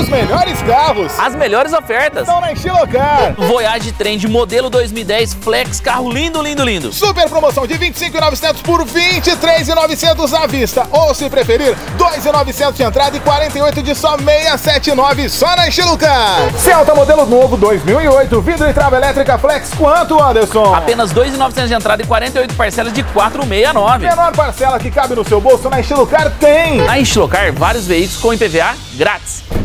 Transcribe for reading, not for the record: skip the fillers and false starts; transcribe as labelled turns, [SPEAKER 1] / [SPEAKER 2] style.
[SPEAKER 1] Os melhores carros,
[SPEAKER 2] as melhores ofertas
[SPEAKER 1] estão na Estilocar.
[SPEAKER 2] Voyage Trend modelo 2010 Flex, carro lindo, lindo, lindo.
[SPEAKER 1] Super promoção de 25.900 por 23.900 à vista. Ou se preferir, 2.900 de entrada e 48 de só 679 só na Estilocar. Celta modelo novo 2008, vidro e trava elétrica Flex, quanto, Anderson?
[SPEAKER 2] Apenas 2.900 de entrada e 48 parcelas de 469.
[SPEAKER 1] Menor parcela que cabe no seu bolso na Estilocar tem.
[SPEAKER 2] Na Estilocar, vários veículos com IPVA grátis.